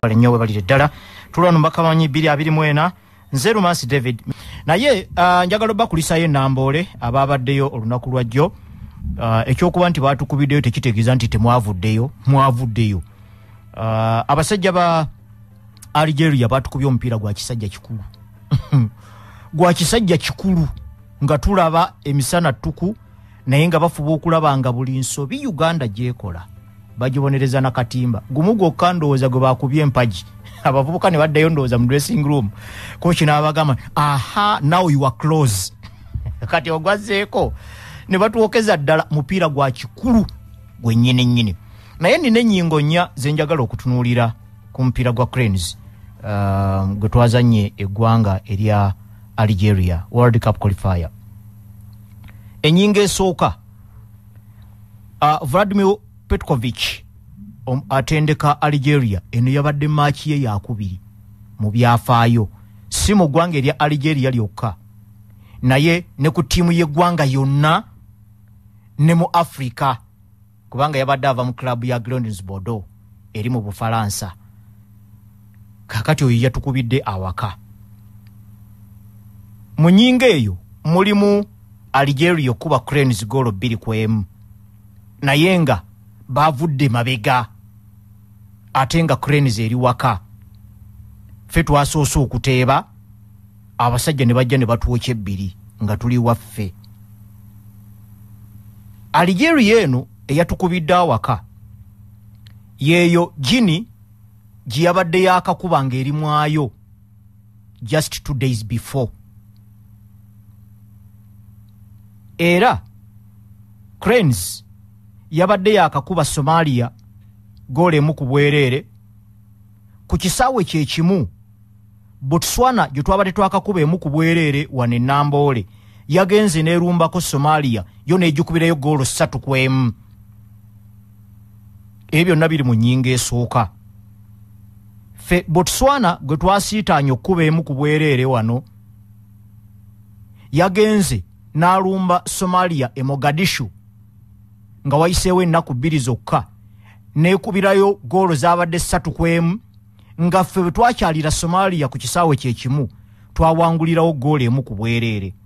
nyowe balire ddala tulano mbakamanyi 224 nzeru Masi David naye njagala bakulisayo Nambole ababaddeyo olunaku lwajjo ekyokuba nti batukubiddeyo tekitegeeza nti mwavuddeyo abasajja ba Algeria batukubye omupiira gwa kisajja kikulu nga tulaba emisana tuku naye nga bafuba okulaba nga buli nsobi Uganda gyekola bajibonereza na katimba gumugo kandowooza gwe bakubye empaji abavubuka ne baddayo ndowooza mu dressing room coach n'abagamba aha now you are close kati ogwazeeko ne batuwokeza ddala mupiira gwa kikulu gwe nnyini naye nina ennyingo nnya zenjagala okutunuulira ku mupiira gwa Cranes gwe twazanye eggwanga erya Algeria World Cup qualifier. Enyinga esooka Vladimir Petkovic atendeka Algeria eno yabadde match ye yakubiri mu byafaayo si mu ggwanga erya Algeria lyokka naye ne ku tiimu y'eggwanga yonna ne mu Africa kubanga yabadde ava mu club ya Girondins Bordeaux eri mu Bufalansa kakati oyo yatukubidde awaka mu nyinga eyo mulimu Algeria kuba Cranes goal 2-1 naye nga bavudde mabega ate nga Cranes eri waka ffe twasoose okuteeba abasajja ne bajja ne batuwoka ebbiri nga tuli waffe Algeria eno eyatukubidde awaka yeeyo Gini gye yabadde yaakakuba ng'eri mwayo just 2 days before era Cranes yabadde yaakakuba Somalia goal emu ku bwereere ku kisaawe kye kimu Botswana gye twabadde twakakuba emu ku bwereere wane Nambole yagenze n'erumbako Somalia yo n'egikubireyo goal 3-1 ebyo byonna biri mu nnyinga esooka fe Botswana gwe twasiitaanye okkuba emu ku bwereere wano yagenze n'alumba Somalia e Mogadishu nga wayiseewo ennaku 2 zokka n'ekubirayo goolo zaabadde 3-1 nga ffe bwe twakyalira Somalia ku kisaawe kye kimu twawangulirawo goolo emu ku bwereere.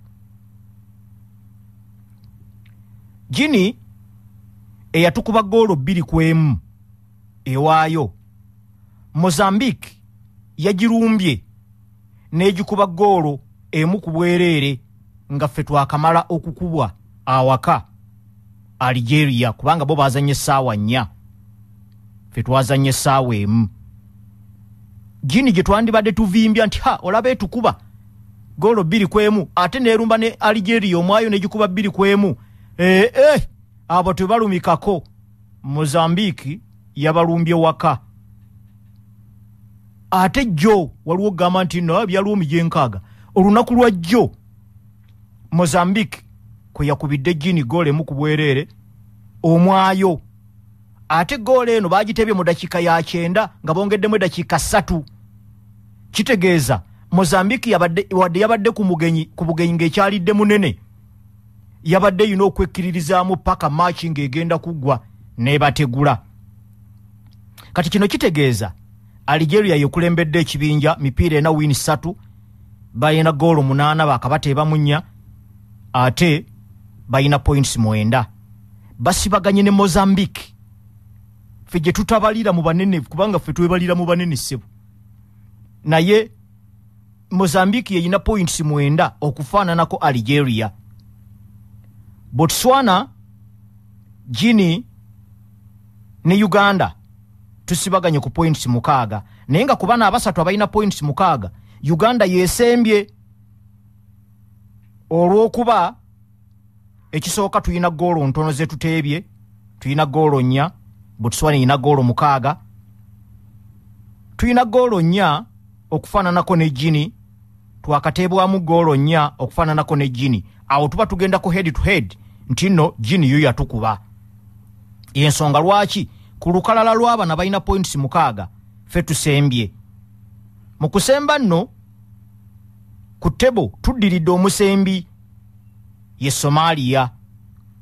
Gini eyatukuba goolo 2-1 ewaayo Mozambique yagirumbye n'egikuba goolo emu ku bwereere nga ffe twakamala okukubwa awaka Algeria kubanga bo bazanye essaawa 4 ffe twazanye essaawa 1 Gini gye twandibadde tuvimbya nti olaba etukuba goolo 2-1 ate neerumba ne Algeria omwayo n'egikuba 2-1 abo tebalumikako Mozambique yabalumbye waka ate jjo waliwo gamba nti no byalumi gyenkaaga olunaku lwa jjo Mozambique kwe yakubidde Gini goal emu ku bwereere omwayo ate goal eno bagitebye mu dakiika ya 9 nga bongeddemu dakiika 3 kitegeeza Mozambique yabadde ku bugenyi ng'ekyalidde munene yabadde yina okwekkiririzaamu paka match ng'egenda kuggwa n'ebategula kati kino kitegeeza Algeria yekulembedde ekibinja mipiira ena win 3 bayina goal 8 bakabateeba mu 4 ate bayina points 9 basibaganye ne Mozambique ffe gye tutabalira mu banene kubanga ffe twebalira mu banene ssebo naye Mozambique yeyina points 9 okufaananako Algeria. Botswana, Gini ne Uganda tusibaganye ku points 6 naye nga kubana abasatu abalina points 6 Uganda yesembye olw'okuba ekisooka tuyina goolo ntono ze tuteebye tuyina goolo 4 Botswana yina goolo 6 tuyina goolo 4 okufaananako ne Gini twakateebwamu goolo 4 okufaananako ne Gini awo tuba tugenda ku head to head nti nno Gini yo yatukuba ensonga lwaki ku lukalala lw'abana balina points 6 ffe tusembye mu kusemba nno ku tebo tuddiridde omusembi ye Somalia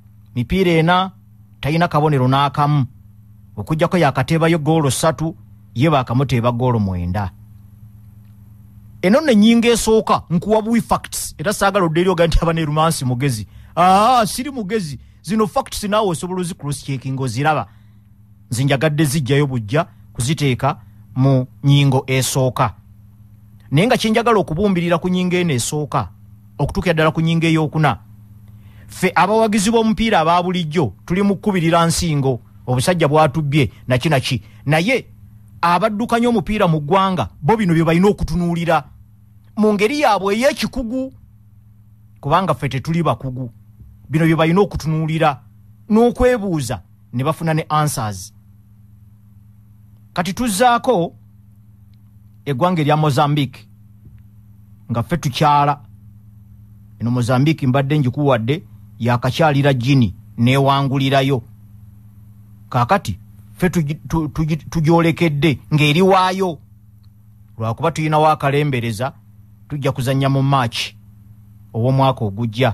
mipiira ena tayina kabonero n'akamu okujjako yakateebayo goolo 3 ye bakamuteeba goolo 9. Eno ne nyinga esooka nkuwa bui facts era saagala oddeeri oga nti abane rumansi mugezi. Siri mugezi. Zino facts naawe osobola cross checking oziraba. Zinjagadde zijjayo bujja kuziteeka mu nyingo esooka. Naye nga kyenjagala okubumbirira ku nyingo eno esooka okutuukira ddala ku nyingo ey'okuna. Ffe abawagizi b'omupiira aba bulijjo tuli mu kkubirira nsingo obusajja bwatubbye naki. Naye abaddukanya omupiira mu ggwanga bo bino bye balina okutunuulira mu ngeri yaabwe ey'ekikugu, kubanga ffe tetuli bakugu. Bino bye balina okutunuulira n'okwebuuza ne bafuna ne answers. Kati tuzzaako eggwanga erya Mozambique nga ffe tukyala. Eno Mozambique mbadde njikuwadde yakakyalira Guinea neewangulirayo. Kaakati ffe tugyolekedde ng'eri waayo. Lwakuba tulina wakalembereza tujja kuzannya mu March ow'omwaka ogujja.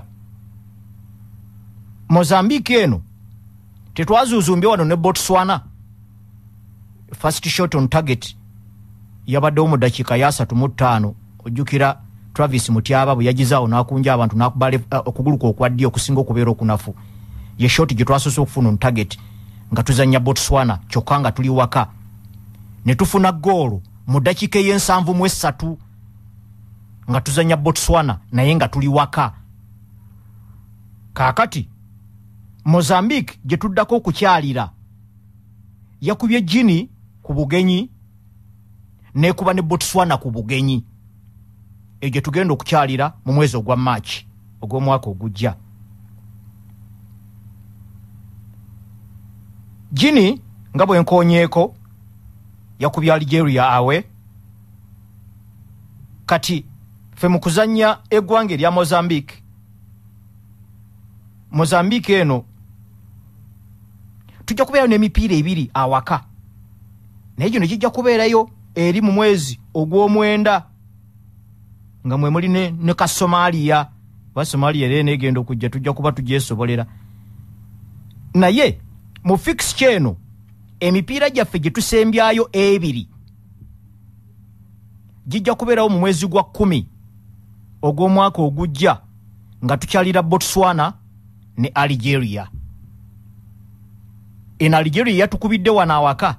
Mozambique eno tetwazuuzumbye wano ne Botswana. First shot on target yabaddewo mu dakiika ya 35. Ojjukira Travis Mutyaba bwe yagizaawo n'akunja abantu n'akubala okuguluka okwaddyo okusinga okubeera okunafu. Ye shot gye twasoose okufuna on target nga tuzannya Botswana kyokka nga tuli waka. Ne tufuna goolo mu dakiika y'e73 nga tuzannya Botswana naye nga tuli waka. Kaakati Mozambique gye tuddako okukyalira yakubye Guinea ku bugenyi n'ekuba ne Botswana ku bugenyi. Egye tugenda okukyalira mu mwezi ogwa March ogw'omwaka ogujja. Guinea nga bwe nkoonyeeko yakubye Algeria awe. Kati ffe mu kuzannya eggwanga erya Mozambique eno tujja kubeerayo n'emipiira 2 awaka. Naye gino gijja kubeerayo eri mu mwezi ogw'omwenda nga mwe muli ne ka Somalia. Ba Somalia era negenda okujja tujja kuba tugyesobolera. Naye mu fixture eno emipiira gyaffe gye tusembyayo 2 gijja kubeerawo mu mwezi gwa 10 ogw'omwaka ogujja nga tukyalira Botswana ne Algeria. En Algeria yatukubidde wano awaka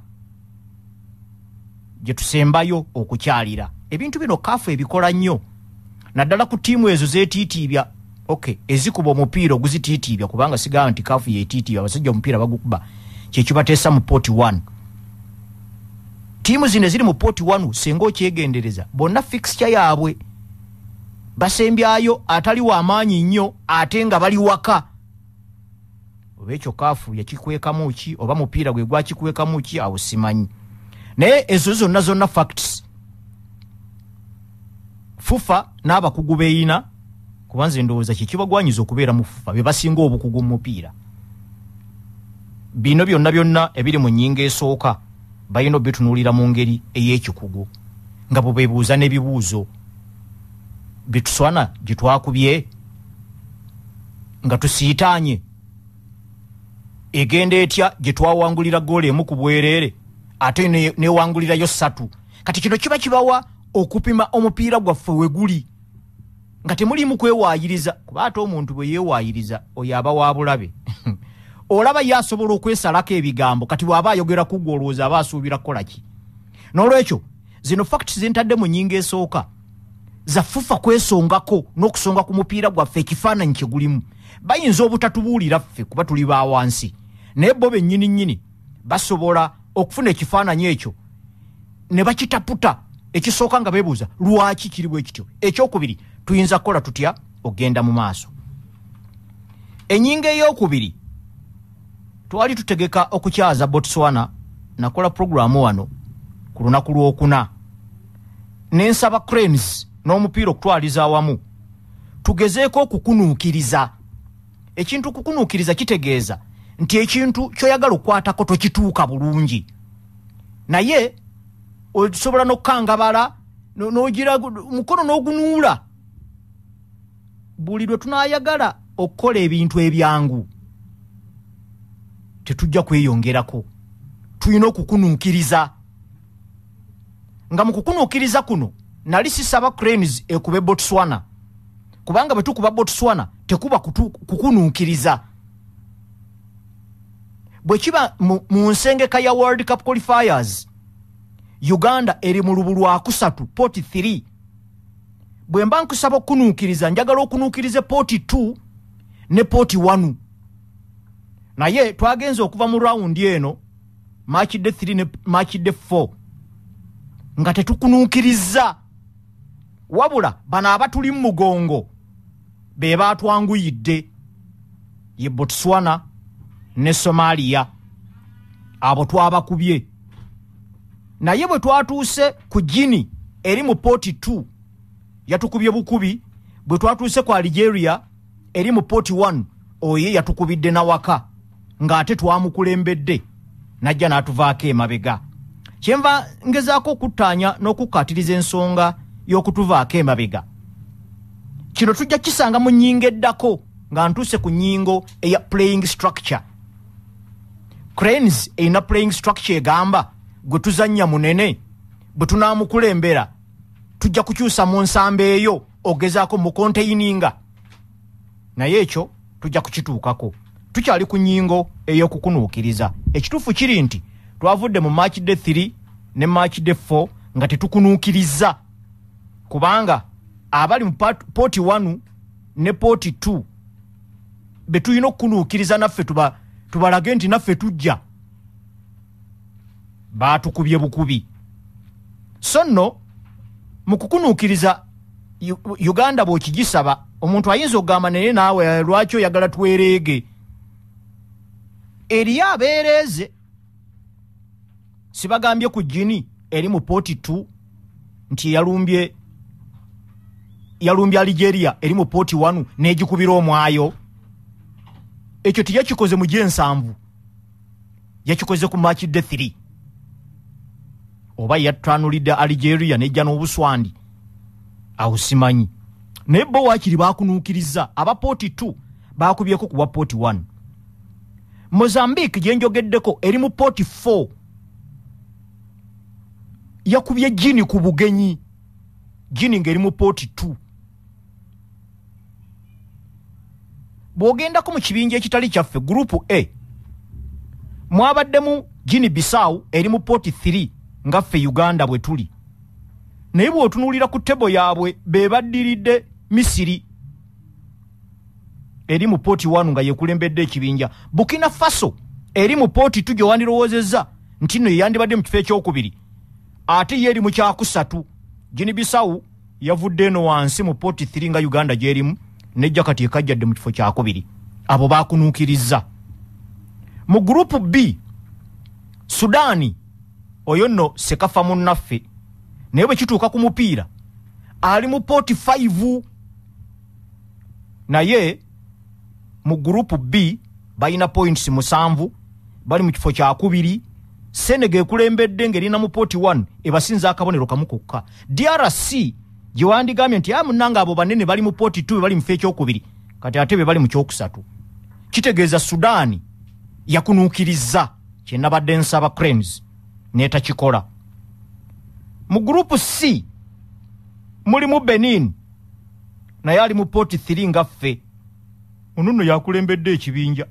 gye tusembayo okukyalira. Ebintu bino kafu ebikola nnyo naddala ku tiimu ezo zeetiitiibya. Ezikuba omupiira oguzitiitiibya kubanga sigaba nti kafu yeetiitiibya abasajja omupiira bagukuba kyekibateesa mu port 1. Tiimu zino ziri mu port 1 senga okyegendereza bonna fixture yaabwe basembyayo atali w'amaanyi nnyo ate nga bali waka. Oba ekyo kafu yakikwekamu ki oba mupiira gwe gwakikwekamu ki awo simanyi. Naye ezo zonna facts FUFA n'abakugu beeyina kubanze ndowooza kikibagwanyiza okubeera mu FUFA be basinga obukugu mu mupiira. Bino byonna ebiri mu nnyingo esooka balina obitunuulira mu ngeri ey'ekikugu nga bwe beebuuza n'ebibuuzo. Botswana gye twakubye nga tusiitaanye egenda etya gye twawangulira goolo 1 ku bwereere ate newangulirayo 3. Kati kino kiba kibawa okupima omupiira gwaffe we guli nga temulimu kwewaayiriza, kuba ate omuntu bwe yeewaayiriza oyo aba wa bulabe. Olaba yasobola okwesalako ebigambo kati bw'aba ayogera ku gwolowooza aba asuubira kukola ki. N'olwekyo zino facts zentadde mu nnyingo esooka za FUFA kwesongako n'okusonga ku mupiira gwaffe ekifaananyi kye gulimu. Bayinza obutatubuulira ffe kuba tuli ba wansi, naye bo bennyini basobola okufuna ekifaananyi ekyo ne bakitaputa. Ekisooka nga beebuuza lwaki kiri bwe kityo. Ekyokubiri tuyinza kukola tutya ogenda mu maaso. Ennyingo ey'okubiri twali tutegeka okukyaza Botswana. Nakola programu wano ku lunaku lw'okuna n'ensaba Cranes n'omupiira okutwaliza awamu tugezeeko okukunuukiriza. Ekintu kukunuukiriza kitegeeza nti ekintu ky'oyagala okukwatako tokituuka bulungi, naye osobola n'okukangabala n'ogira mukono n'ogunuula. Buli lwe tunaayagala okukola ebintu ebyangu tetujja kweyongerako, tulina okukunuukiriza. nga mukukunuukiriza kuno nali sisaba Cranes ekube Botswana kubanga bwe tukuba Botswana tekuba kukunuukiriza bwe kiba mu nsengeka ya World Cup qualifiers Uganda eri mu lubu lwa kusatu poti 3 bwe mba nkusaba okunuukiriza njagala okunuukirize poti 2 ne poti 1 naye twagenze okuva mu round eno match day 3 ne match day 4 nga tetukunuukiriza wabula bana abatuli mu mugongo be batwanguyidde ye Botswana ne Somalia abo twabakubye naye bwe twatuuse ku Guinea eri mu poti 2 yatukubye bukubi bwe twatuuse ku Algeria eri mu poti 1 oye yatukubidde na waka ng'ate twamukulembedde najja n'atuvaako emabega kyenva ngezaako okuttaanya n'okukkaatiriza ensonga y'okutuvaako emabega kino tujja kisanga mu nnyingo eddako nga ntuuse ku nnyingo eya playing structure Cranes eyina playing structure egamba gwe tuzannya munene bwe tunaamukulembera tujja kukyusa mu nsamba eyo ogezaako mu konteininga naye ekyo tujja kukituukako tukyali ku nnyingo ey'okukunuukiriza ekituufu kiri nti twavudde mu match day 3 ne match day 4 nga tetukunuukiriza kubanga abali mu poti 1 ne poti 2 be tulina okukunuukiriza naffe tubalage nti naffe tujja baatukubye bukubi so nno mu kukunuukiriza Uganda bw'okigisaba omuntu ayinza okugamba naye naawe lwaki oyagala twereege eriyo abeereeze sibagambye ku Guinea eri mu poti 2 nti yalumbye Algeria eri mu poti 1 n'egikubira omwayo ekyo tiyakikoze mu gyensanvu yakikoze ku match day 3 oba yatwanulidde Algeria nejja n'obuswandi awo simanyi naye bo waakiri baakunuukiriza aba poti 2 baakubyeko kuwa poti 1 Mozambique gye njogeddeko eri mu poti 4 yakubye Guinea ku bugenyi Guinea ng'eri mu poti 2 bw'ogendako mu kibinja ekitali kyaffe gurupu A mwabaddemu Guinea Bissau eri mu poti 3 nga ffe Uganda bwe tuli naye bw'otunuulira ku tebo yaabwe be baddiridde Misiri eri mu poti 1 nga yekulembedde ekibinja Burkina Faso eri mu poti 2 gye wandirowoozezza nti nno yeyandibadde mu kifo ekyokubiri ate ye eri mu kyakusatu Guinea Bissau yavudde eno wansi mu poti 3 nga Uganda gyerimu nejja kati ekajjadde mu kifo kyakubiri abo baakunuukiriza mu gurupu B Sudani oyo nno sekafa munnaffe naye bwe kituuka ku mupiira ali mu poti 5 naye mu gurupu B balina points 7 bali mu kifo kyakubiri Senegal ekulembedde ng'erina mu poti 1 ebasinza akabonero kamu kokka DRC gye wandigambye nti munanga abo banene bali mu poti 2 bali mu kifo ekyokubiri kati ate be bali mu kyokusatu kitegeeza Sudani yakunuukiriza kye nabadde nsaba Cranes neetakikola mu gurupu C mulimu Benin naye ali mu poti 3 nga ffe onuno yakulembedde ekibinja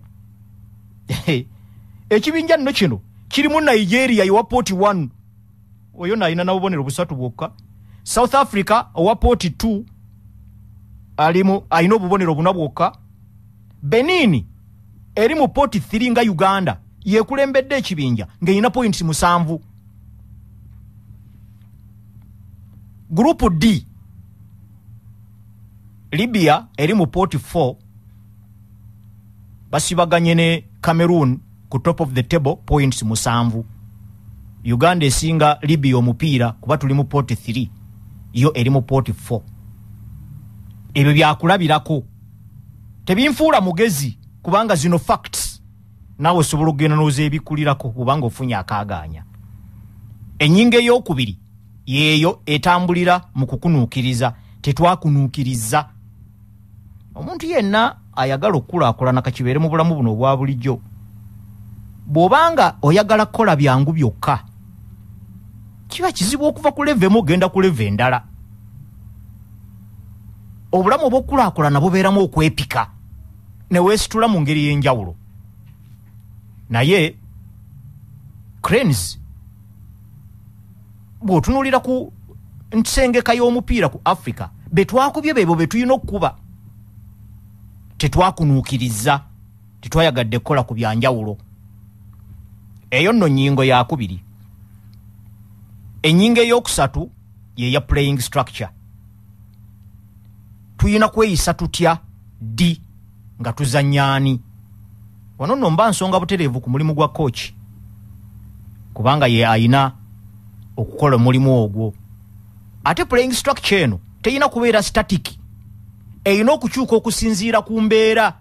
ekibinja nno kino kirimu Nigeria ewa poti 1 oyo nalina nabubonero busatu bwokka South Africa owa poti 2 alina obubonero buna bwokka Benin eri mu poti 3 nga Uganda yekulembedde ekibinja ng'erina points 7 Grupu D Libya eri mu poti 4 basibaganye ne Cameroon ku top of the table points 7 Uganda esinga Libya omupiira kuba tuli mu poti 3 yo eri mu poti 4 ebyo byakulabirako tebinfuula mugezi kubanga zino facts nawe osobola okugenda n'ozeebikulirako kubanga ofunye akaaganya ennyingo ey'okubiri yeeyo etambulira mu kukunuukiriza tetwakunuukiriza omuntu yenna ayagala okukulaakulana kakibeere mu bulamu buno obwa bulijjo bw'obanga oyagala kukola byangu byokka kiba kizibu okuva ku leve mu genda ku leve endala. Obulamu obw'okulaakulana nabo beeramu okwepika ne weesitula mu ngeri y'enjawulo. Naye Cranes bw'otunuulira ku nsengeka y'omupiira ku Africa betwakubye bebo betulina okukuba. Tetwakunuukiriza, tetwayagadde kukola ku byanjawulo. Eyo nno nnyingo yakubiri. Ennyingo ey'okusatu ye ya playing structure. Tuyina kweyisa tutya di nga tuzanyaani. Wano nno mba nsonga butereevu ku mulimu gwa coach, kubanga ye ayina okukola omulimu ogwo. Ate playing structure eno teyina kubeera static, eyina okukyuka okusinziira ku mbeera.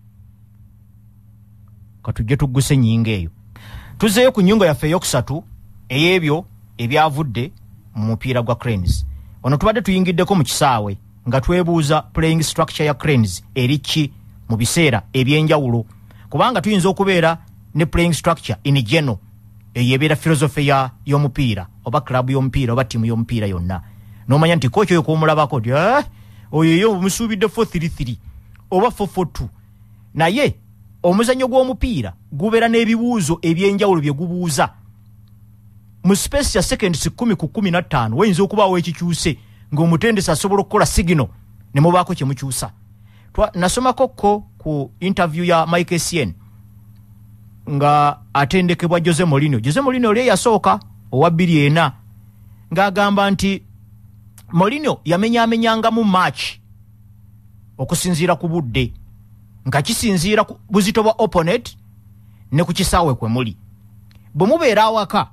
Katujje tugguse ennyingo eyo. Tuzeeyo ku nnyingo yaffe ey'okusatu ey'ebyo ebyavudde mu mupiira gwa Cranes. Wano tubadde tuyingiddeko mu kisaawe nga twebuuza playing structure ya Cranes eri ki mu biseera eby'enjawulo, kubanga tuyinza okubeera ne playing structure in general eyebeera philosophy y'omupiira oba club y'omupiira oba tiimu y'omupiira yonna. N'omanya nti kochi oyo kw'omulabako nti oyo omusuubidde 4-3-3 oba 4-4-2. Naye omuzannyo gw'omupiira gubeera n'ebibuuzo eby'enjawulo bye gubuuza. Mu space ya seconds 10 ku 15 wayinza okubaawo ekikyuse ng'omutendesi asobola okukola signal ne mubaako kye mukyusa. Nasomako ku interview ya Mike Essien nga atendekebwa Jose Mourinho. Jose Mourinho oli yasooka owa 2-4 ng'agamba nti Mourinho yamenyaamenyanga mu match okusinziira ku budde, nga kisinziira ku buzito bwa opponent ne ku kisaawe kwe muli. Bwe mubeera awaka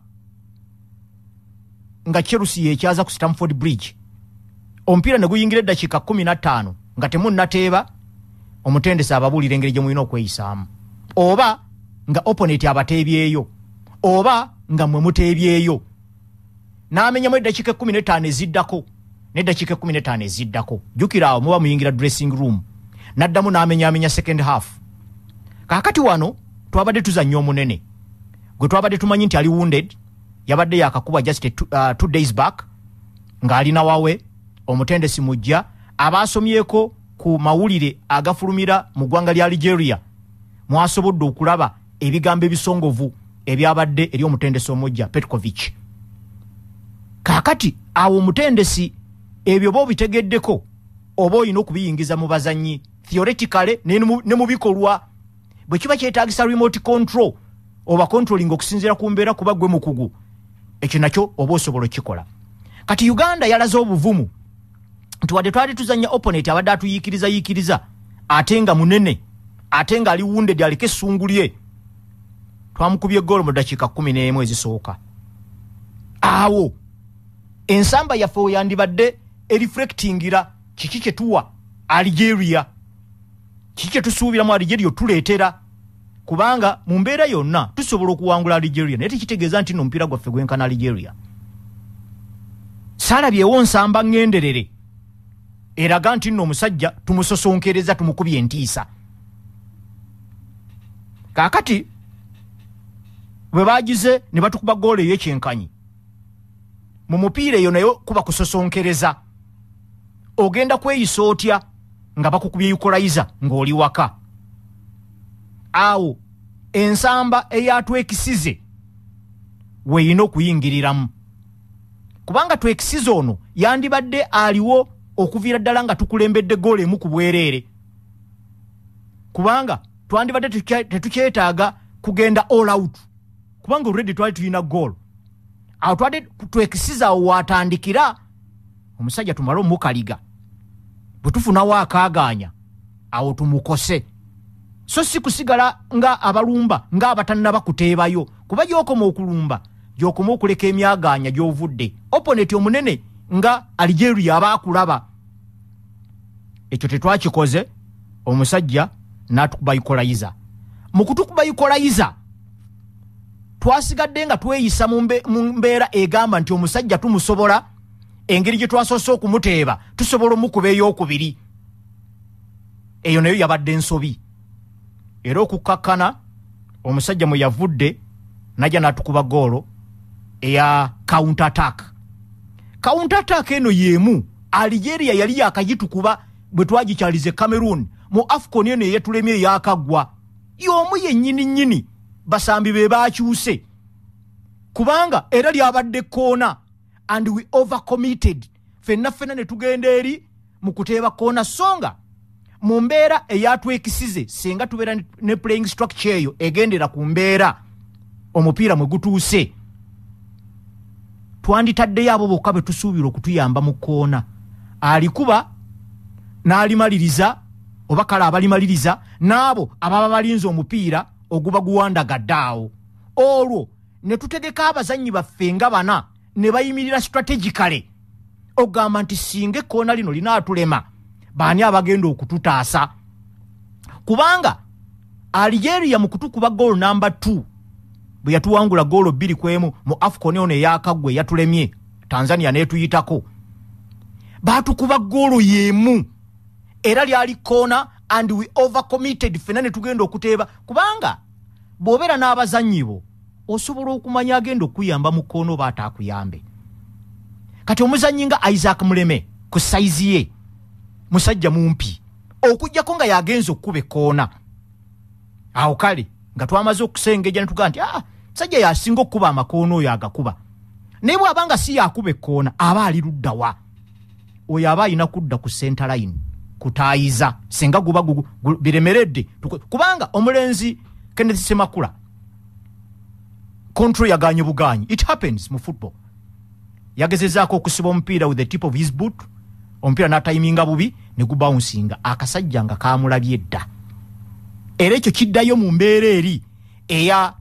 nga Chelsea yekyaza ku Stamford Bridge, omupiira ne guyingira eddakiika 15 nga temunnateeba, omutendesi ababuulira engeri gye mulina okweyisaamu, oba nga opponent abateebyeyo, oba nga mmwe muteebyeyo. N'amenyamu eddakiika 15 eziddako n'eddakiika 15 eziddako. Jjukira awo muba muyingira dressing room, n'addamu n'amenyaamenya second half. Kaakati wano twabadde tuzannya omunene gwe twabadde tumanyi nti ali wounded, yabadde yakakuba just 2 days back ng'alina wawe. Omutendesi mujja abaasomyeko ku mawulire agafulumira mu ggwanga lya Algeria mwasobodde okulaba ebigambo ebisongovu ebyabadde eri omutendesi omujja Petkovic. Kaakati awo omutendesi ebyo bo bitegeddeko oba olina okubiyingiza mu bazannyi theoretically ne mu bikolwa. Bwe kiba kyetaagisa remote control oba controlling okusinziira ku mbeera kuba gwe mukugu, ekyo nakyo oba osobola okikola. Kati Uganda yalaze obuvumu nti wadde twali tuzannya opponent abadde atuyiikiriza ate nga munene, ate nga ali wounded aliko essungu lye, twamukubye goal mu ddakiika 11 ezisooka. Awo ensamba yaffe oyandibadde ereflectingira kiki kye tuwa Algeria, kiki kye tusuubira mu Algeria tuleetera, kubanga mu mbeera yonna tusobola okuwangula Algeria naye tekitegeeza nti n'omupiira gwaffe gwenkana Algeria. Saalabyewo nsamba ngenderere eraga nti nno omusajja tumusosonkereza, tumukubye entiisa. Kaakati bwe baagize ne batukuba goolo ey'ekyenkanyi mu mupiira eyo, nayo kuba kusosonkereza. Ogenda kweyisa otya nga bakukubye equalizer ng'oli waka? Awo ensamba eyatwekisize weeyina okuyingiriramu, kubanga twekisize ono yandibadde aliwo okuviira ddala nga tukulembedde goolo emu ku bwereere, kubanga twandibadde tetukyetaaga kugenda all out, kubanga already twali tulina goolo. Awo twadde twekisiza awo watandikira omusajja tumale omukaliga, bwe tufunawo akaaganya awo tumukose. So si kusigala nga abalumba nga abatannaba kuteebayo, kuba gy'okoma okulumba gy'okoma okuleka emyaganya gy'ovudde. Opponent omunene nga Algeria abaakulaba. Ekyo tetwakikoze, omusajja n'atukuba equalizer. Mu kutukuba equalizer twasigadde nga tweyisa mu mbeera egamba nti omusajja tumusobola, engeri gye twasoose okumuteeba tusobola omukuba ey'okubiri. Eyo nayo yabadde ensobi. Era okukkakkana omusajja mwe yavudde najja n'atukuba goolo eya counter attack eno yemu Algeria yali yakagitukuba bwe twagikyalize Cameroon mu AFCON eno yetulemye yakagwa yomu yennyini basambi be bakyuse kubanga era lyabadde koona and we overcommitted fenna ne tugenda eri mu kuteeba koona songa mu mbeera eyatwekisize senga tubeera ne playing structure eyo egendera ku mbeera omupiira mwe gutuuse twanditaddeyo abo bokka be tusuubira okutuyamba mu koona alikuba n'alimaliriza oba kale abalimaliriza n'abo ababa balinze omupiira oguba guwandagadde awo olwo ne tutegeka abazannyi baffe nga bana ne bayimirira strategically ogamba nti singa ekkoona lino linaatulema baani abagenda okututaasa kubanga Algeria mu kutukuba goal number 2 bwe yatuwangula goal 2-1 mu AFCON ono eyakagwe yatulemye Tanzania netuyitako batukuba goal yemu era lyali koona and we overcommitted fenane tugenda okuteeba kubanga bobera n'abazannyi bo osobola okumanya agenda okuyamba mu koono baata akuyambe kati omuzannyi nga Isaac Muleme ku size ye musajja mumpi okujjako nga yagenza okkuba ekkoona awo kale nga twamaze okusengeja ne tugaa nti musajja yasinga okkuba amakoono oyo agakuba naye bw'abanga si yakuba ekkoona aba ali luddawa oyo aba alina kudda ku center line kutaayiza senga guba biremeredde kubanga omulenzi Kenneth Semakula control yaganye buganyi it happens mu football yagezezaako okusiba omupiira with the tip of his boot omupiira n'atayiminga bubi ne gubouncinga akasajja nga kaamulabye dda era ekyo kiddayo mu mbeera eri eya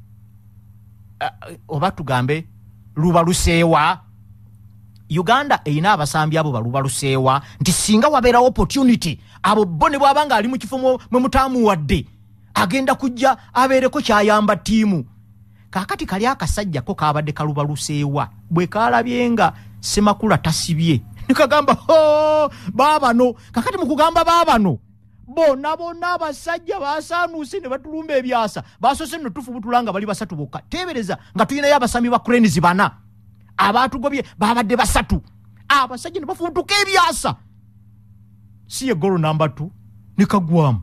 oba tugambe lubaluseewa Uganda eyina abasambi abo balubaluseewa nti singa wabeerawo opportunity abo bo ne bw'abanga ali mu kifo mwe mutaamuwadde agenda kujja abeereko kyayamba ttiimu kakati kali akasajja ko kaabadde kalubaluseewa bwe kaalabye nga Semakula tasibye nikagamba baabano kakati mu kugamba baabano bonna abasajja basaanuuse ne batulumba ebyasa basoose nno tufubutulanga bali basatu bokka teebereza nga tuyinayo abasambi ba Cranes 4 abatugobye babadde basatu abasajja ne bafubutuka ebyasa si ye goal number 2 nikagwamu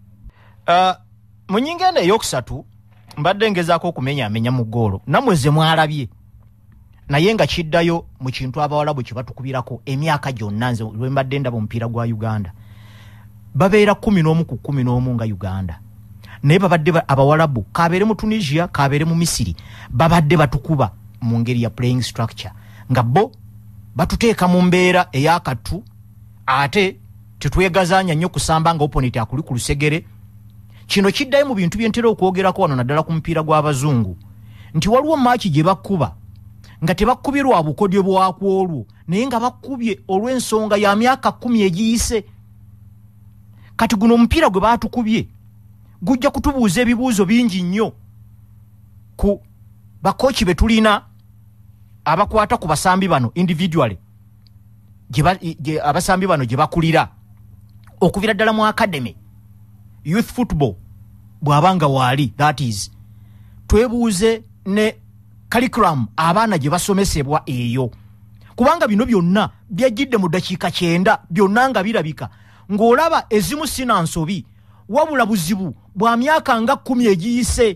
mu nnyingo eno eyokusatu mbadde ngezaako okumenyaamenya mu goolo namweze mwalabye naye nga kiddayo mu kintu abawalabu kye batukubirako emyaka gyonna nze lwe mbadde ndaba omupiira gwa Uganda babeera 11 ku 11 nga Uganda naye babadde abawalabu kabeere mu Tunisia kabeere mu Misiri babadde batukuba mu ngeri ya playing structure nga bo batuteeka mu mbeera eyakatu ate tetwegazaanya nnyo kusamba nga opponent akuli ku lusegere kino kiddayo mu bintu byentera okwogerako wano naddala ku mupiira gw'abazungu nti waliwo maaki gye bakkuba nga tebakubirwa bukodyo bwakwolwo naye nga bakkubye olw'ensonga ya myaka 10 egiyise kati guno omupiira gwe baatukubye gujja kutubuuza ebibuuzo bingi nnyo ku bakochi be tulina abakwata ku basambi bano individually abasambi bano gye bakulira okuvira ddala mu academy youth football bw'abanga waali that is twebuuze ne curriculum abaana gye basomesebwa eyo kubanga bino byonna byajjidde mu dakiika 9 byonna nga birabika ng'olaba ezimu sina nsobi wabula buzibu bwa myaka nga 10 egiyise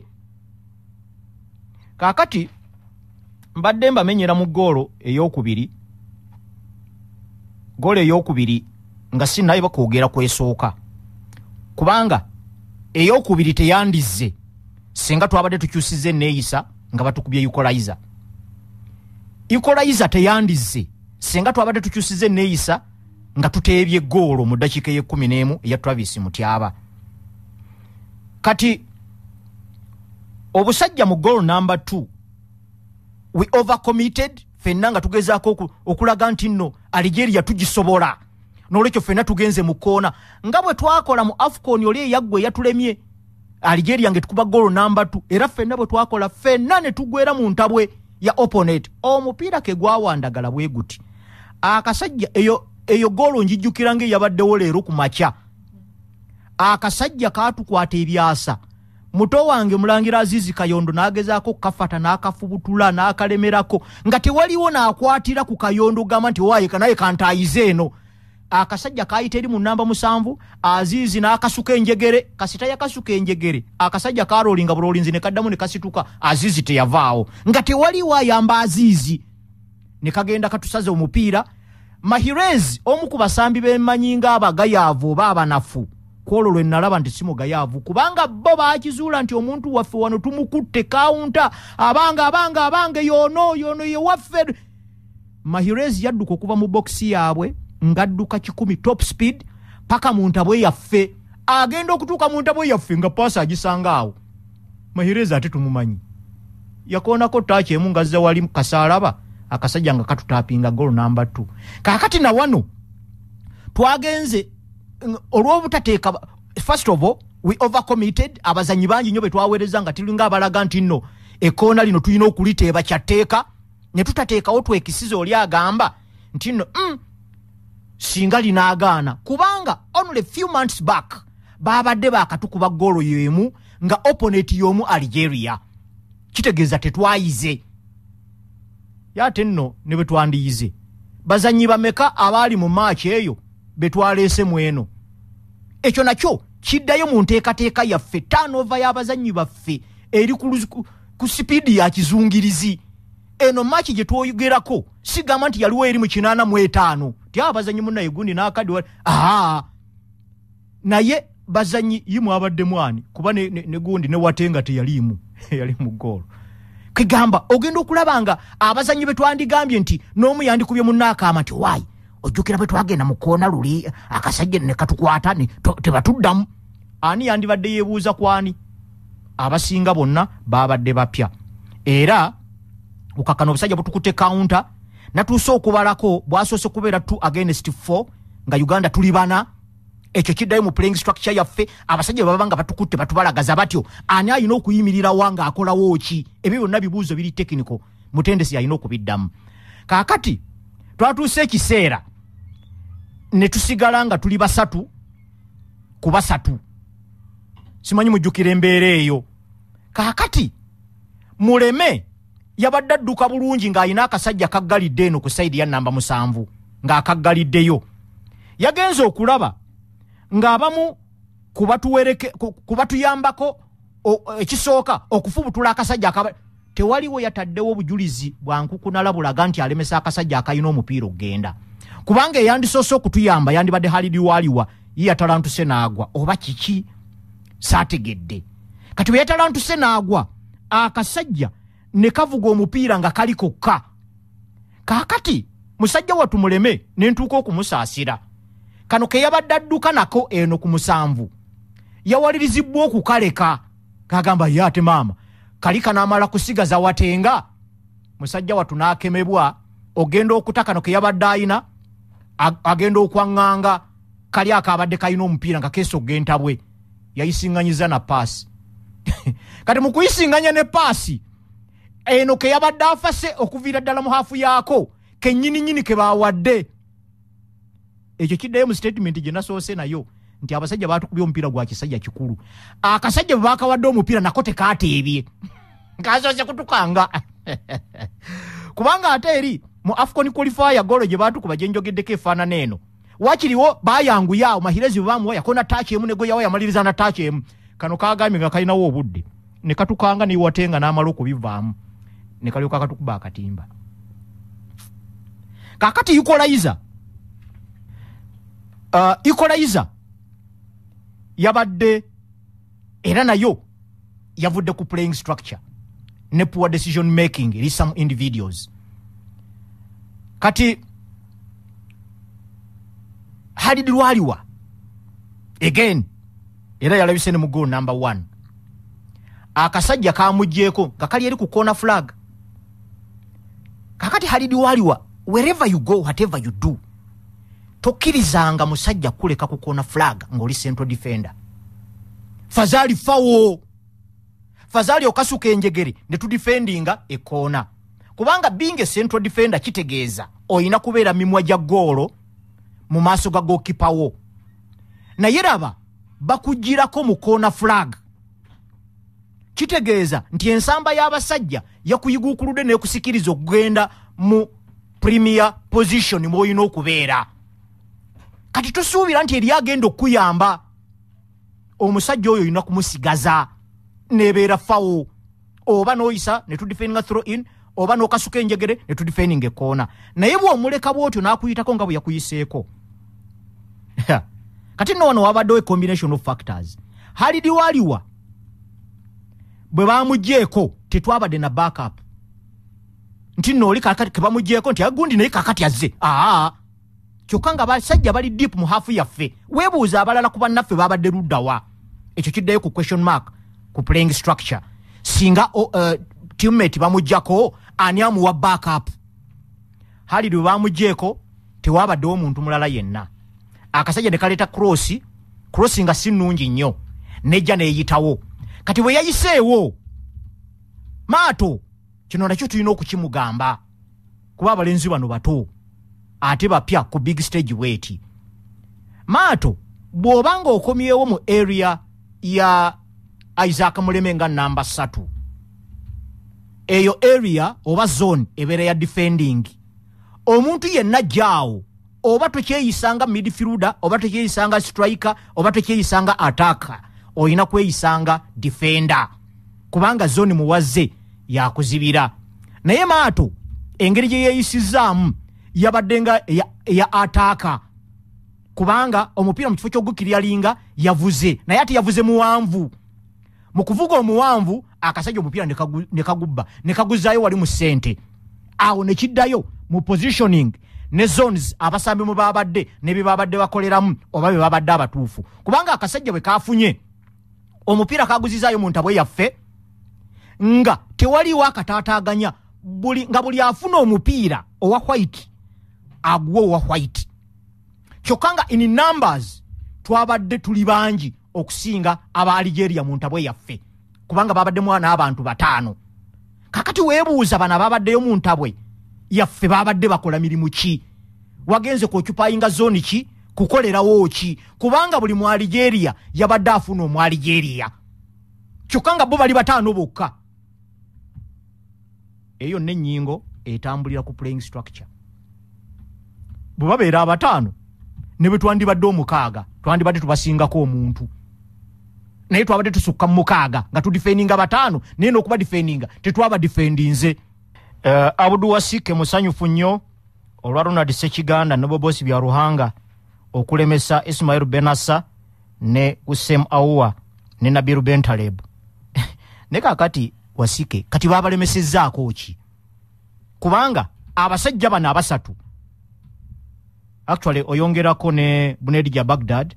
kakati mbadde mbamenyera mu goolo ey'okubiri nga sinnaye bakwogera kwesooka kubanga ey'okubiri teyandizze singa twabadde tukyusizza enneeyisa nga batukubye equalizer teyandizze singa twabadde tukyusizza enneeyisa nga tuteebye goolo mu ddakiika ye11 eya Travis Mutyaba kati obusajja mu goal number 2 we overcommitted fenna nga tugezaako okulaga nti nno Algeria tugisobola n'olwekyo fenna tugenze mu koona nga bwe twakola mu AFCON oli eyaggwe yatulemye Algeria ngetukuba goal number 2 era fenna bwe twakola fenna ne tugwera mu ntabwe ya opponent omupiira ke gwawandagala bwe guti akasajja eyo goolo njijjukira ng'eyabaddewo leero ku makya akasajja kaatukwata ebyasa muto wange Mulangira Azizi Kayondo nagezaako kafata n'akafubutula n'akalemerako nga tewaliwo n'akwatira ku Kayondo gamba nti waaye kanaye kantayize eno. Akasajja kaayita eri mu namba 7 Azizi n'akasuka enjegere kasita yakasuka enjegere akasajja karolinga bulolinzi ne kaddamu ne kasituka Azizi teyavaawo nga tewaliwo ayamba Azizi ne kagenda katusaze omupiira. Mahirez omu ku basambi b'emanyinga abagayaavu baba nafu kwolo lwe nalaba nti simu gayaavu kubanga bo baakizuula nti omuntu waffe wano tumukutte kaunta abanga yono ye waffe. Mahirez yadduka okuva mu boxi yaabwe ngadduka 10 top speed paka mu ntabwe yaffe agenda okutuuka mu ntabwe yaffe nga paasa agisanga awo. Mahirez ate tumumanyi yakoonako taaki emu ngazza wali Kasaraba akasajja nga katutapinga goal number 2. Kakati na wano twagenze olw'obutateeka. First of all we overcommitted abazanyi bangi nnyo betwaweereza nga tulinga abalaga nti nno ekoona lino tulina okuliteeba kyateeka ne tutateekawo twekisiza oli agamba nti nno singa linaagaana kubanga only few months back baabadde baakatukuba goolo yemu nga opponent y'omu Algeria. Kitegeeza tetwayize yate nno ne betwandiyize bazanyi bameka abaali mu match eyo betwaleese mweno. Ekyo nakyo kiddayo mu nteekateeka yaffe turnover y'abazanyi baffe eri ku sipiidi ya kizungirizi. Eno match gye twoyogerako sigamba nti yaliwo eri mu 85 ti abazanyi munnaye gundi n'akadi naye bazanyi yimu abadde mwani kuba ne gundi ne watenga teyalimu yali mu goal. Kigamba ogenda okulabanga abazanyi betwandigambye nti n'omu yandikubye munnaaka amati waayi ojjukira bwe twagenda mu koona luli akasajja ne katukwata tebatuddamu. Ani yandibadde yeebuuza kwani? Abasinga bonna baabadde bapya era ukakana obusajja butukutte counter natuuse okubalako bwasoose kubeera 2-4 nga Uganda tuli bana. Ekyo kiddayo mu playing structure yaffe abasajja baba nga batukutte batubalagaza batyo ani ayina okuyimirira wanga akolawo ki? Ebyo byonna bibuuzo biri technical mutendesi ayina okubiddamu. Kaakati twatuuse ekiseera ne tusigala nga tuli 3 ku 3 simanyi mujjukira embeera eyo. Kaakati Muleme yabadde adduka bulungi ng'ayina akasajja kaggalidde eno ku side ya namba 7 ng'akaggaliddeyo. Yagenze okulaba ng'abamu kubatuyambako ekisooka okufubutula akasajja tewaliwo yataddewo obujulizi bwankukunala bulaga nti alemesa akasajja akayina omupiira ogenda kubanga eyandisoose okutuyamba yandibadde Halidi Waliwa ye yatalantuse n'agwa oba kiki saategedde. Kati bwe yatalantuse n'agwa akasajja ne kavuga omupiira nga kali kokka. Kaakati musajja wattu Muleme ne ntuuka okumusaasira. Kano ke yabadde adduka nako eno ku 7 yawalirizibwa okukaleka kagamba yate maama kali kanaamala kusigaza watenga. Musajja wattu n'akemebwa ogenda okutaka no ke yabadde ayina agenda okwaŋŋanga kali akabadde kayina omupiira nga keeso gentabwe yayisiŋŋanyiza na paasi. Kati mu kuyisiŋŋanya ne paasi eno ke yabadde afase okuviira ddala mu haafu yaako kennyini ke baawadde. Ekyo kiddayo mu statement gye nasoose nayo nti abasajja baatukubye omupiira gwa kisajja kikulu. Akasajja bwe baakawadde omupiira nako tekaateebye kasoose kutukanga kubanga ate eri mu Afcon qualifier goolo gye baatukuba gye njogeddeko efaanana eno wakiriwo baayanguya Mahirezi bwe baamuwa yakona taaki emu ne gwe yawa yamaliriza na taaki emu. Kano kaagambye nga kalinawo obudde ne katukanga ne watenga n'amala okubivaamu ne kalyoka katukuba akatimba. Kaakati Equalizer yabadde era nayo yavudde ku playing structure ne poor decision making eri some individuals. Kati Halidi Waliwa again era yalabise ne mu goal number 1 akasajja kaamuggyeko nga kali eri ku corner flag. Kakati Halidi Waliwa wherever you go whatever you do tokkirizanga musajja kuleka ku corner flag ng'oli central defender. Fazali fawo fazali okasuka enjegere ne tudefendinga ekona kubanga being a central defender kitegeeza oyina kubeera mimwa gya goolo mu maaso ga goalkeeper wo. Naye raba bakugirako mu corner flag kitegeeza nti ensamba y'abasajja yakuyiguukulude n'ekusikiriza okugenda mu premier position mw'olina okubeera. Kati tosuubira nti eri agenda okuyamba. Omusajja oyo olina kumusigaza n'ebeera fawo, oba n'oyisa ne tudefendinga throw in, oba n'okasuka enjegere ne tudefendinga ekoona. Naye bw'omuleka bw'otyo n'akuyitako nga bwe yakuyiseeko. Kati nno wano wabaddewo combination of factors. Halidi waliwa bwe bamugjeeko tetwabadde na backup. Nti nno oli kakati ke bamugjeeko nti agundi naye kakati azze. Kyokka nga basajja bali deep mu hafu yaffe. Weebuuza abalala ku bannaffe babadde luddawa. Ekyo kiddayo ku question mark ku playing structure. Singa teammate bamuggyako ani amuwa backup. Halidi bwe bamugjeeko tewabaddewo omuntu mulala yenna. Akasajja ne kaleeta cross nga si nnungi nnyo. Nejja neeyitawo. Kati bwe yayiseewo Maato kino nakyo tulina okukimugamba kuba abalenzi bano bato ate bapya ku big stage weeti. Maato bw'obanga okomyewo mu area ya Isaac Muleme nga namba 3, eyo area oba zone ebeera ya defending, omuntu yenna jaawo oba tokyeyisanga midfielder oba tokyeyisanga striker oba tokyeyisanga attacker, oyina kweyisanga defender kubanga zone muwazze yakuzibira. Naye Maato engeri gye yeeyisizaamu yabadde nga ya attacker kubanga omupiira mu kifo ky'ogukiryalinga yavuze, naye ate yavuze muwanvu. Mu kuvuga omuwanvu akasajja omupiira ne kagubba ne kaguzaayo wali mu ssente. Awo ne kiddayo mu positioning ne zones abasambi mu babadde ne bye babadde bakoleramu oba bye babadde abatuufu, kubanga akasajja bwe kafunye omupiira kaguzizaayo mu ntabwe yaffe nga tewaliwo akataataaganya, buli afuna omupiira owa white aguwa owa white. Kyokka nga in numbers twabadde tuli bangi okusinga aba Algeria mu ntabwe yaffe kubanga babadde mwana abantu 5. Kakati weebuuza bana babaddeyo mu ntabwe yaffe babadde bakola mirimu ki? Wagenze kuocupyinga zone ki? Kukolerawo ki? Kubanga buli mu Algeria yabadde afuna omu Algeria. Kyokka nga bo bali 5 bokka. Eyo n'ennyingo etambulira ku playing structure. Bwe babeera 5 ne bwe twandibadde 6 twandibadde tubasingako omuntu. Naye twabadde tusukka mu 6 nga tudefendinga 5 naye n'okuba defendinga tetwaba defendinze. Abudu Wasike musanyufu nnyo olwa Ronald Sekiganda ne Bobosi bya Ruhanga okulemesa Ismail Benassa ne Usem Aua ne Nabiru Bentaleb. Ne kakati Wasike kati babalemesezzaako ki? Kubanga abasajja bana abasatu actually oyongerako ne Bunedija Baghdad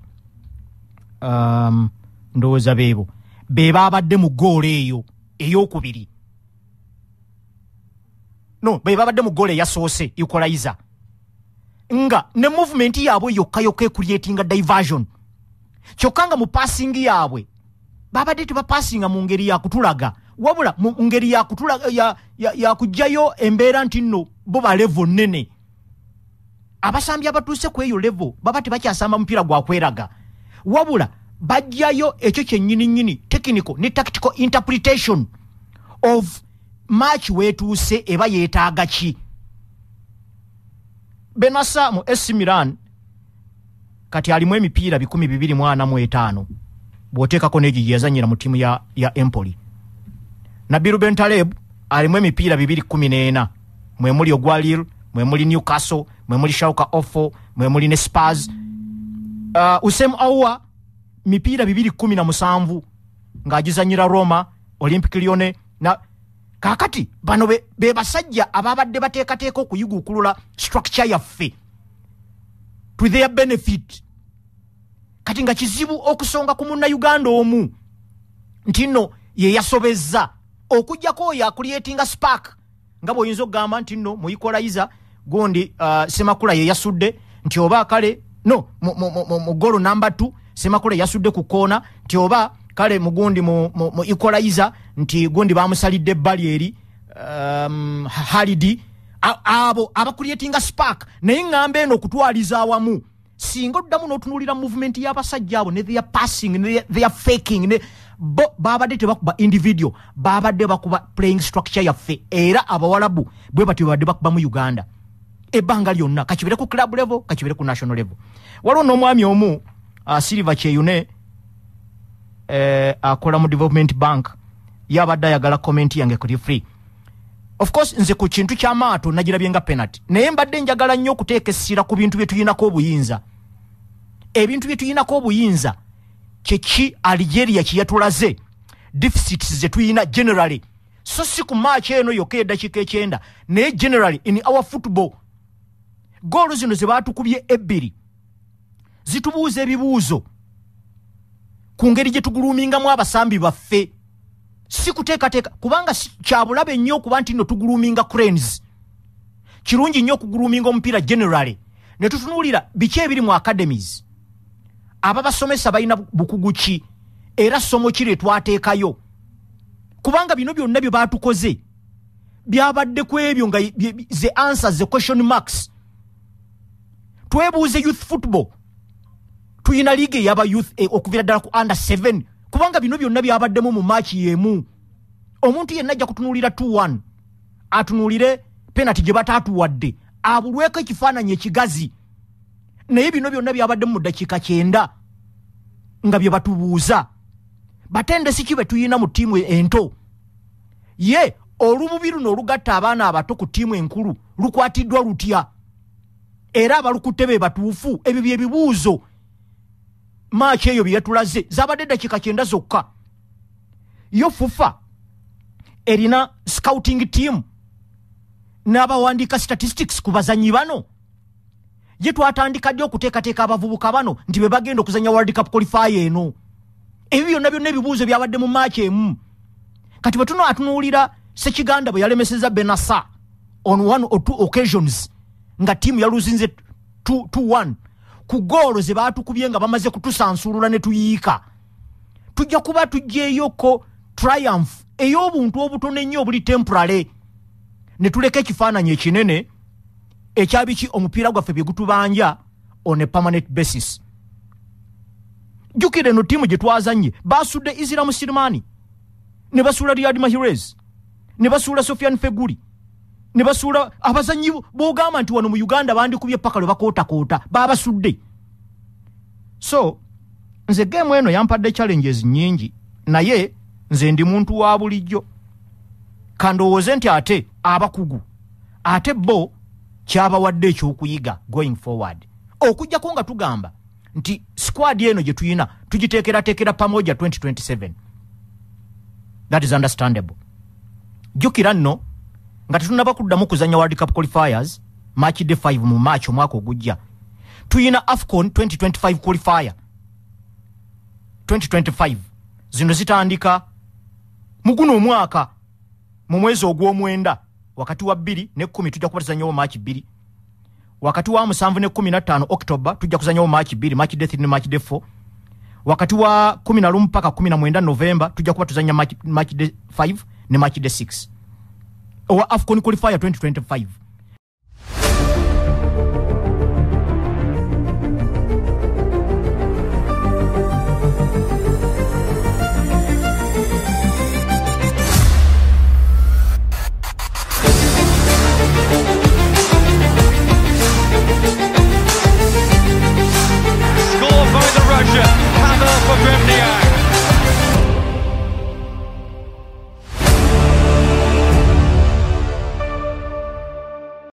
ndowooza beebo be babadde mu goal eyo ey'okubiri. No, be babadde mu goal eyasoose equalizer. Nga ne movement yaabwe yokka ecreatinga diversion. Kyokka nga mu passing yaabwe babadde tebapassinga mu ngeri ya kutulaga, wabula mu ngeri ya kutulaga ya kujjayo embeera nti nno bo ba level nene. Abasambi abatuuse ku eyo level baba tebakyasamba mupiira gwa kweraga, wabula bajjayo ekyo kyennyini technical ne tactical interpretation of match wetuuse eba yeetaaga ki. Benassa mu AC Milan kati alimu emipiira 245 bw'oteekako n'egi yazanyira mu ttiimu ya Empoli. Nabiru Bentaleb alimu emipiira 214 mwe muli ogwa Lille, mwe muli Newcastle, mwe muli Schalke 04, mwe muli ne Spurs. Usem Aua mipiira 217 ng'agizanyira Roma, Olympique Lyonnais na kakati bano be basajja ababadde bateekateeka okuyiguukulula structure yaffe to their benefit. Kati nga kizibu okusonga ku munna Uganda omu nti nno ye yasobezza okujjako oyo akulietinga spark nga bw'oyinza okugamba nti nno mu equalizer gondi Semakula ye yasudde nti oba kale no mu golo number 2 Semakula yasudde ku koona nti oba kale mugundi mu equalizer nti gundi bamusalidde ebbali eri Halidi abo abakulietinga spark. Naye ng'ambe eno okutwaliza awamu singa oddamu n'otunuulira movement y'abasajja abo ne their passing ne their faking ne bo babadde tebakuba individual babadde bakuba playing structure yaffe era abawalabu bwe bati babadde bakuba mu Uganda ebbanga lyonna kakibere ku club level kakibere ku national level waliwo n'omwami omu Silver Cheyune akola mu Development Bank yabadde ayagala comment yange kuli free. Of course nze ku kintu kya maato nagirabye nga penalty naye mbadde njagala nnyo okuteeka essira ku bintu bye tuyinako obuyinza ebintu bye tuyinako obuyinza kyeki Algeria kiyatulaze deficits ze tuyina generally so si ku match eno yokka eddakiika 9 naye generally in our football goalo zino ze baatukubye ebbiri zitubuuza ebibuuzo ku ngeri gye tugulumingamu abasambi baffe si kuteekateeka kubanga kyabulabe nnyo okuba nti nno tuguluminga cranes kirungi nnyo okuguluminga omupiira generally ne tutunuulira biki ebiri mu academies ababasomesa balina bukugu ki era ssomo ki lye twateekayo kubanga bino byonna bye baatukoze byabadde ku ebyo nga the answers the question marks twebuuze youth football tuyina liga eyaba youth okuvira ddala ku under 7 kubanga bino byonna byabaddemu mu match yemu omuntu yenna ajja kutunuulira 2-1 atunuulire penalty gye bataatuwadde abulweko ekifaananyi ekigazi naye bino byonna byabaddemu mu ddakiika 9 nga bye batubuuza batendesi ki be tuyina mu ttiimu ento ye olububi luno olugatta abaana abato ku ttiimu enkulu lukwatiddwa lutya era abalukutte be batuufu ebyo bye bibuuzo match eyo bye yatulaze zabadde ddakiika 9 zokka yo FUFA erina scouting team n'abawandiika statistics ku bazanyi bano ye twatandika ddi okuteekateeka abavubuka bano nti be bagenda okuzanya World Cup qualifier eno ebyo byonna byonna ebibuuzo byabadde mu match emu kati bwe tuno atunuulira Ssekiganda bwe yalemeseza Benassa on 1 or 2 occasions nga tiimu yaluzinze 2-1 ku goolo ze baatukubye nga bamaze kutusansulula ne tuyiika tujja kuba tujjeeyoko triumph ey'obuntu obutono ennyo obuli temporary ne tuleka ekifaananyi ekinene ekyabiki omupiira gwaffe bye gutubanja on a permanent basis. Jukire no tiimu gye twazanye baasudde Izira Musirimani ne basuula Riyad Mahrez ne basuula Sofiane Feguli ne basuula abazanyi b'ogamba nti wano mu Uganda bandikubye paka lwe bakootakoota baabasudde. So nze game eno yampadde challenges nyingi naye nze ndi muntu wa bulijjo kandowooze nti ate abakugu ate bo kyabawadde ekyokuyiga going forward okujjako nga tugamba nti squad eno gye tuyina tugiteekerateekera pamoja 2027. That is understandable. Jukira nno nga tetunaba kuddamu kuzanya World Cup qualifiers match day 5 mu match omwaka ogujja tuyina AFCON 2025 qualifier 2025 zino zitandika mu guno omwaka mu mwezi ogw'omwenda wakati wa 2 ne 10 tujja kuba tuzanyawo match 2 wakati wa 7 ne 15 October tujja kuzanyawo match 2 match day 3 ne match day 4 wakati wa 11 mpaka 19 November tujja kuba tuzanya match day 5 ne match day 6 owa AFCON qualifier 2025